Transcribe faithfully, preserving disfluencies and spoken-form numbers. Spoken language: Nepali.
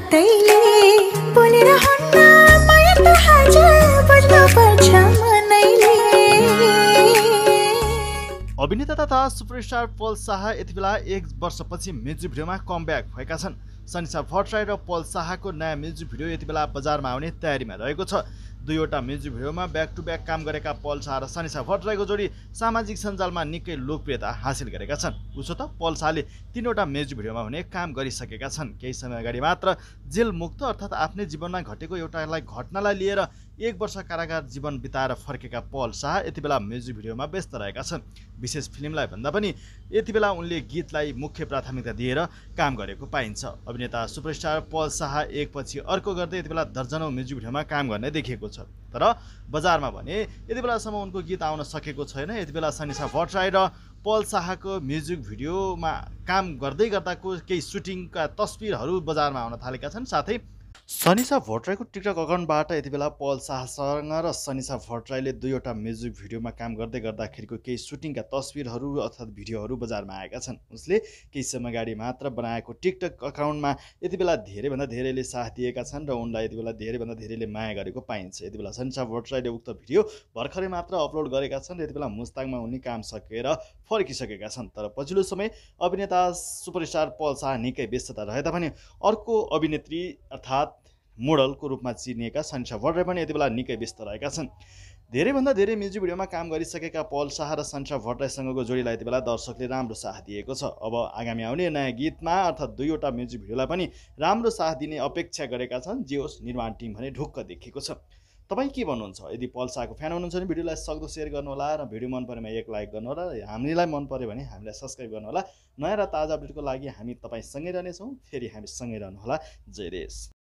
तैले बोलिरहन्न माया त हजुर बुझ्नु पर्छ मनैले। अभिनेता तथा सुपरस्टार पल शाह यति बेला एक वर्षपछि म्युजिक भिडियोमा कमब्याक भएका छन्। सनिसा भट्टराई र पल शाहको नयाँ म्युजिक भिडियो यति बेला बजारमा आउने तयारीमा रहेको छ। दुईवटा म्युजिक भिडियोमा ब्याक टु ब्याक काम गरेका पल शाह र सनिसा भट्टराईको जोडी सामाजिक सञ्जालमा निकै लोकप्रियता हासिल गरेका छन्। उसो त पल शाहले तीनवटा म्युजिक भिडियोमा हुने काम गरिसकेका छन्। केही समय अगाडि मात्र जेल मुक्त अर्थात् आफ्नै जीवनमा घटेको एउटालाई घटनालाई लिएर एक वर्ष कारागार जीवन बिताएर फर्केका पल शाह यति बेला म्युजिक भिडियोमा व्यस्त रहेका छन्। विशेष फिल्मलाई भन्दा पनि यति बेला उनले गीतलाई मुख्य प्राथमिकता दिएर काम गरेको पाइन्छ। अभिनेता सुपरस्टार पल शाह एकपछि अर्को गर्दै यति बेला दर्जनौं म्युजिक भिडियोमा काम गर्ने देखिएको छ। तर बजारमा भने यति बेलासम्म उनको गीत आउन सकेको छैन। यति बेला सनिसा भट्टराई र पल शाहको म्युजिक भिडियोमा काम गर्दै गर्दाको केही सुटिङका तस्बिरहरू बजारमा आउन थालेका छन्। साथै सनिसा भट्टराईको टिकटक अकाउन्टबाट यति बेला पल शाहसँग र सनिसा भट्टराईले दुईवटा म्युजिक भिडियोमा काम गर्दै गर्दाखेरिको केही सुटिङका तस्बिरहरू अर्थात् भिडियोहरू बजारमा आएका छन्। उसले केही समय अगाडि मात्र बनाएको टिकटक अकाउन्टमा यति बेला धेरैभन्दा धेरैले साथ दिएका छन् र उनलाई यति बेला धेरैभन्दा धेरैले माया गरेको पाइन्छ। यति बेला सनिसा भट्टराईले उक्त भिडियो भर्खरै मात्र अपलोड गरेका छन् र यति बेला मुस्ताङमा उनी काम सकेर फर्किसकेका छन्। तर पछिल्लो समय अभिनेता सुपरस्टार पल शाह निकै व्यस्तता रहे तापनि अर्को अभिनेत्री अर्थात् मोडलको रूपमा चिनिएका सनिसा भट्टराई पनि यति बेला निकै व्यस्त रहेका छन्। धेरैभन्दा धेरै म्युजिक भिडियोमा काम गरिसकेका पल शाह र सनिसा भट्टराईसँगको जोडीलाई यति बेला दर्शकले राम्रो साथ दिएको छ। अब आगामी आउने नयाँ गीतमा अर्थात् दुईवटा म्युजिक भिडियोलाई पनि राम्रो साथ दिने अपेक्षा गरेका छन्। जे होस् निर्माण टिम भने ढुक्क देखिएको छ। तपाईँ के भन्नुहुन्छ? यदि पल शाहको फ्यान हुनुहुन्छ भने भिडियोलाई सक्दो सेयर गर्नुहोला र भिडियो मन परेमा एक लाइक गर्नुहोला र हामीलाई मन पर्यो भने हामीलाई सब्स्क्राइब गर्नुहोला। नयाँ र ताजा अपडेटको लागि हामी तपाईँसँगै रहनेछौँ। फेरि हामी सँगै रहनुहोला। जय देश।